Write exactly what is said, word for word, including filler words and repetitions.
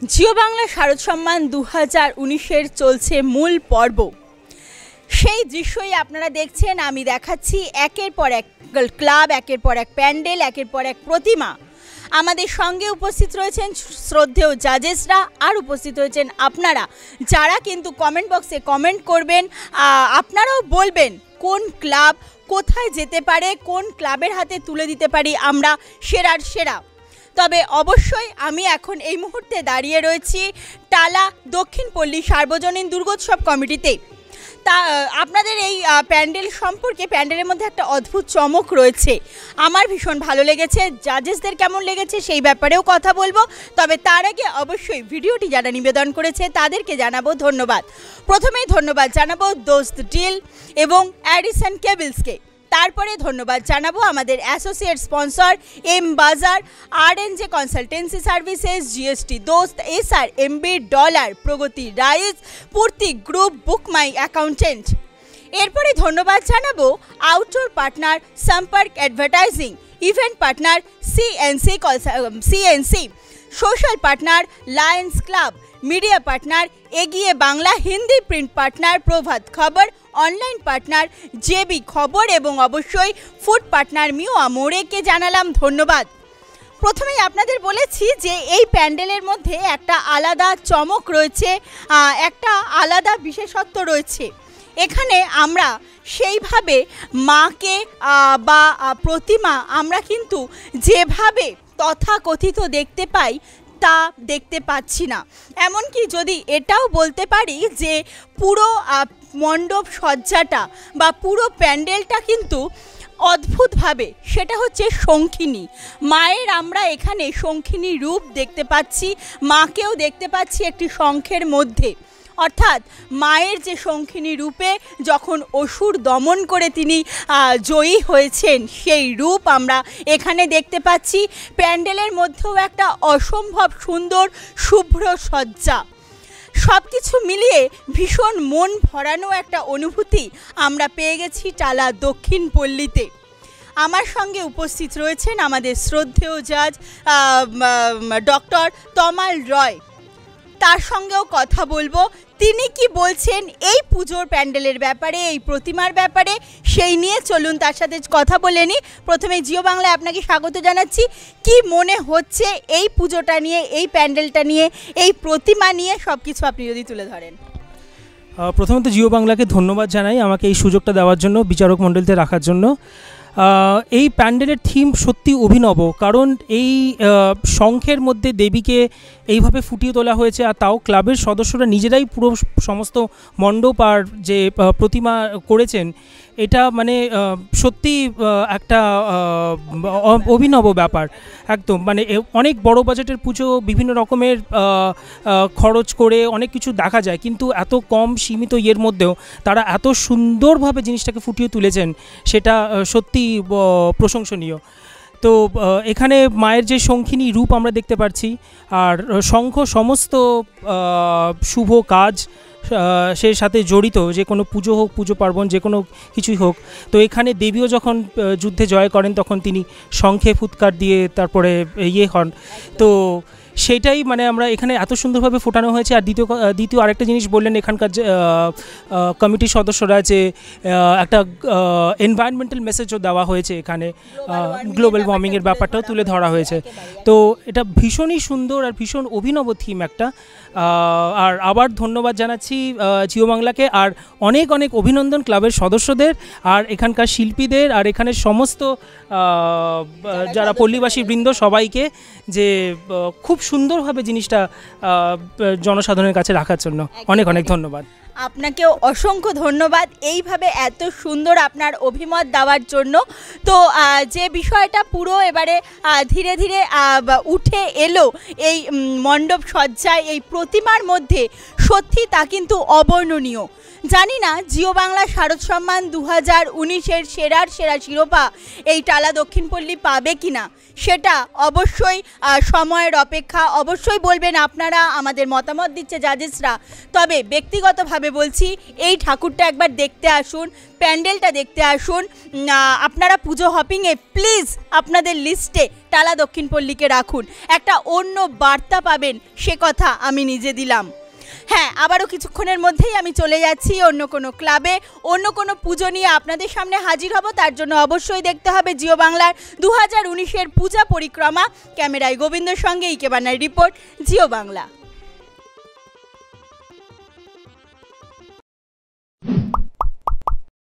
জিও বাংলা শারদ সম্মান দু হাজার উনিশের চলছে মূল পর্ব। সেই দৃশ্যই আপনারা দেখছেন। আমি দেখাচ্ছি একের পর এক ক্লাব, একের পর এক প্যান্ডেল, একের পর এক প্রতিমা। আমাদের সঙ্গে উপস্থিত রয়েছেন শ্রদ্ধেয় জাজেসরা, আর উপস্থিত হয়েছেন আপনারা, যারা কিন্তু কমেন্ট বক্সে কমেন্ট করবেন। আপনারাও বলবেন কোন ক্লাব কোথায় যেতে পারে, কোন ক্লাবের হাতে তুলে দিতে পারি আমরা সেরার সেরা। তবে অবশ্যই আমি এখন এই মুহূর্তে দাঁড়িয়ে রয়েছি টালা দক্ষিণ পল্লী সার্বজনীন দুর্গোৎসব কমিটিতে। তা আপনাদের এই প্যান্ডেল সম্পর্কে, প্যান্ডেলের মধ্যে একটা অদ্ভুত চমক রয়েছে, আমার ভীষণ ভালো লেগেছে। জাজেসদের কেমন লেগেছে সেই ব্যাপারেও কথা বলবো। তবে তার আগে অবশ্যই ভিডিওটি যারা নিবেদন করেছে তাদেরকে জানাবো ধন্যবাদ। প্রথমেই ধন্যবাদ জানাবো দোস্ত ডিল এবং অ্যাডিসন কেবলসকে। তারপরে ধন্যবাদ জানাবো আমাদের associate sponsor M Bazaar, R N J consultancy services, GST Dost, SR MB dollar, Pragati rice, Purti group, book my accountant. এরপরে ধন্যবাদ জানাবো outdoor partner Samparka advertising, event partner CNC CNC, social partner Lions Club, media partner Egiye Bangla, Hindi print partner Prabhat Khabar, online partner JB খবর এবং অবশ্যই food partner মিওয়া মোড়েকে জানালাম ধন্যবাদ। প্রথমেই আপনাদের বলেছি যে এই প্যান্ডেলের মধ্যে একটা আলাদা চমক রয়েছে, একটা আলাদা বিশেষত্ব রয়েছে। এখানে আমরা সেইভাবে মাকে বা প্রতিমা আমরা কিন্তু যেভাবে তথাকথিত দেখতে পাই তা দেখতে পাচ্ছি না। এমনকি যদি এটাও বলতে পারি যে পুরো মণ্ডপ সজ্জাটা বা পুরো প্যান্ডেলটা কিন্তু অদ্ভুতভাবে, সেটা হচ্ছে শঙ্খিনী মায়ের। আমরা এখানে শঙ্খিনী রূপ দেখতে পাচ্ছি, মাকেও দেখতে পাচ্ছি একটি শঙ্খের মধ্যে। অর্থাৎ মায়ের যে শঙ্খিনী রূপে যখন অসুর দমন করে তিনি জয়ী হয়েছেন, সেই রূপ আমরা এখানে দেখতে পাচ্ছি। প্যান্ডেলের মধ্যেও একটা অসম্ভব সুন্দর শুভ্র সজ্জা, সব কিছু মিলিয়ে ভীষণ মন ভরানো একটা অনুভূতি আমরা পেয়ে গেছি টালা দক্ষিণ পল্লীতে। আমার সঙ্গে উপস্থিত রয়েছেন আমাদের শ্রদ্ধেয় জাজ ডক্টর তমাল রয়, তার সঙ্গেও কথা বলবো। তিনি কি বলছেন এই পুজোর প্যান্ডেলের ব্যাপারে, এই প্রতিমার ব্যাপারে, সেই নিয়ে চলুন তার সাথে কথা বলে নিই। প্রথমে জিও বাংলায় আপনাকে স্বাগত জানাচ্ছি। কি মনে হচ্ছে এই পুজোটা নিয়ে, এই প্যান্ডেলটা নিয়ে, এই প্রতিমা নিয়ে সব কিছু আপনি যদি তুলে ধরেন। প্রথমত জিও বাংলাকে ধন্যবাদ জানাই আমাকে এই সুযোগটা দেওয়ার জন্য, বিচারক মণ্ডলীতে রাখার জন্য। এই প্যান্ডেলের থিম সত্যি অভিনব, কারণ এই শঙ্খের মধ্যে দেবীকে এইভাবে ফুটিয়ে তোলা হয়েছে, আর তাও ক্লাবের সদস্যরা নিজেরাই পুরো সমস্ত মণ্ডপ আর যে প্রতিমা করেছেন। এটা মানে সত্যি একটা অভিনব ব্যাপার একদম। মানে অনেক বড় বাজেটের পুজো, বিভিন্ন রকমের খরচ করে অনেক কিছু দেখা যায়, কিন্তু এত কম সীমিত ইয়ের মধ্যেও তারা এত সুন্দরভাবে জিনিসটাকে ফুটিয়ে তুলেছেন, সেটা সত্যি প্রশংসনীয়। তো এখানে মায়ের যে শঙ্খিনী রূপ আমরা দেখতে পাচ্ছি, আর শঙ্খ সমস্ত শুভ কাজ সে সাথে জড়িত, যে কোনো পুজো হোক, পুজো পার্বণ যে কোনো কিছুই হোক। তো এখানে দেবীও যখন যুদ্ধে জয় করেন তখন তিনি শঙ্খে ফুৎকার দিয়ে তারপরে ইয়ে হন। তো সেটাই মানে আমরা এখানে এত সুন্দরভাবে ফোটানো হয়েছে। আর দ্বিতীয় দ্বিতীয় আরেকটা জিনিস বললেন এখানকার যে কমিটির সদস্যরা, যে একটা এনভায়রনমেন্টাল মেসেজও দেওয়া হয়েছে এখানে, গ্লোবাল ওয়ার্মিংয়ের ব্যাপারটাও তুলে ধরা হয়েছে। তো এটা ভীষণই সুন্দর আর ভীষণ অভিনব থিম একটা। আর আবার ধন্যবাদ জানাচ্ছি জিও বাংলাকে, আর অনেক অনেক অভিনন্দন ক্লাবের সদস্যদের আর এখানকার শিল্পীদের আর এখানের সমস্ত যারা পল্লীবাসী বৃন্দ সবাইকে, যে খুব সুন্দরভাবে জিনিসটা জনসাধারণের কাছে রাখার জন্য অনেক অনেক ধন্যবাদ। আপনাকেও অসংখ্য ধন্যবাদ এইভাবে এত সুন্দর আপনার অভিমত দেওয়ার জন্য। তো যে বিষয়টা পুরো এবারে ধীরে ধীরে উঠে এলো এই মণ্ডপ সজ্জায়, এই প্রতিমার মধ্যে, সত্যি তা কিন্তু অবর্ণনীয়। জানি না জিও বাংলা শারদ সম্মান দু হাজার উনিশের সেরার সেরা শিরোপা এই টালা দক্ষিণ পল্লী পাবে কিনা, সেটা অবশ্যই সময়ের অপেক্ষা। অবশ্যই বলবেন আপনারা, আমাদের মতামত দিচ্ছে জাজেসরা। তবে ব্যক্তিগতভাবে বিশেষভাবে বলছি এই ঠাকুরটা একবার দেখতে আসুন, প্যান্ডেলটা দেখতে আসুন। আপনারা পুজো হপিংয়ে প্লিজ আপনাদের লিস্টে টালা দক্ষিণ পল্লীকে রাখুন, একটা অন্য বার্তা পাবেন, সে কথা আমি নিজে দিলাম। হ্যাঁ, আবারও কিছুক্ষণের মধ্যেই আমি চলে যাচ্ছি অন্য কোনো ক্লাবে, অন্য কোনো পুজো নিয়ে আপনাদের সামনে হাজির হব। তার জন্য অবশ্যই দেখতে হবে জিও বাংলার দু হাজার উনিশের পূজা পরিক্রমা। ক্যামেরায় গোবিন্দর সঙ্গে ইকে বানার রিপোর্ট, জিও বাংলা।